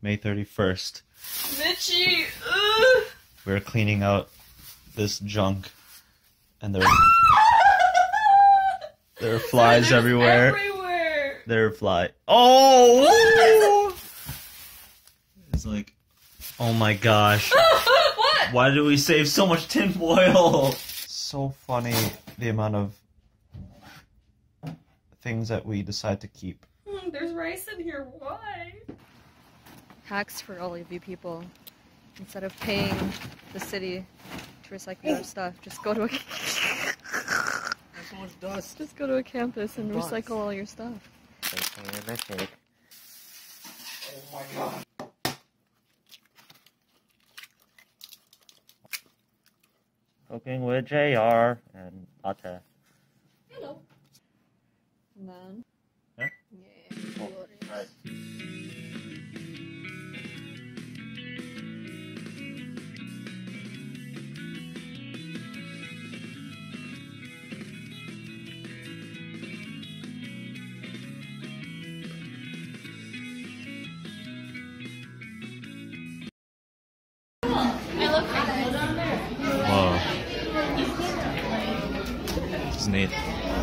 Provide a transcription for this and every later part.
May 31st. Mitchie! Ugh. We're cleaning out this junk, and there are flies everywhere. There are flies. Oh! It's like, oh my gosh. What? Why did we save so much tin foil? So funny the amount of things that we decide to keep. There's rice in here. Why? Hacks for all of you people. Instead of paying the city to recycle your stuff, just go to a There's so much dust. just go to a campus and Dust. recycle all your stuff. Oh my god. Cooking with JR and latte. Hello. And then Yeah? yeah. Right. Whoa. This is neat.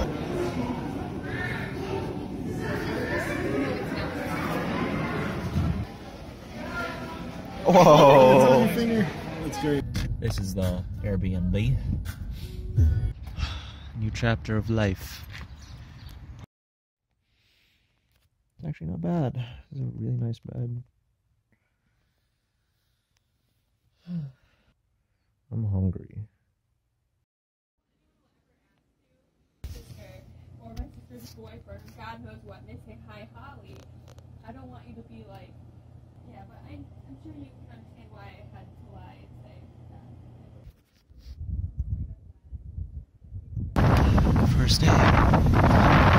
Whoa. That's great. This is the Airbnb. New chapter of life. It's actually not bad. This is a really nice bed. I'm hungry. Or my sister's boyfriend, God knows what, and they say, hi, Holly. I don't want you to be like, yeah, but I'm sure you can understand why I had to lie and say that. First day.